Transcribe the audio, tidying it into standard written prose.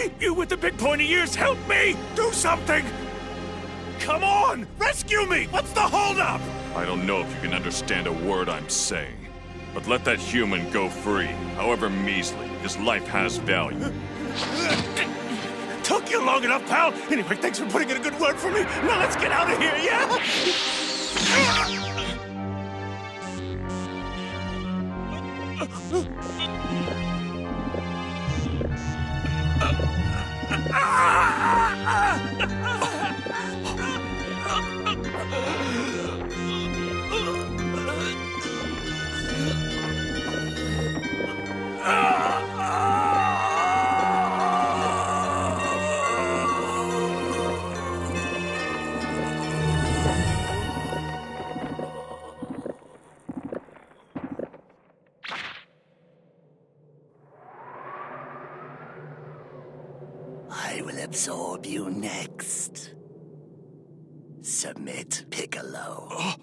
me! You with the big pointy ears, help me! Do something! Come on! Rescue me! What's the holdup? I don't know if you can understand a word I'm saying, but let that human go free, however measly. His life has value. Took you long enough, pal. Anyway, thanks for putting in a good word for me. Now let's get out of here, I will absorb you next. Submit, Piccolo.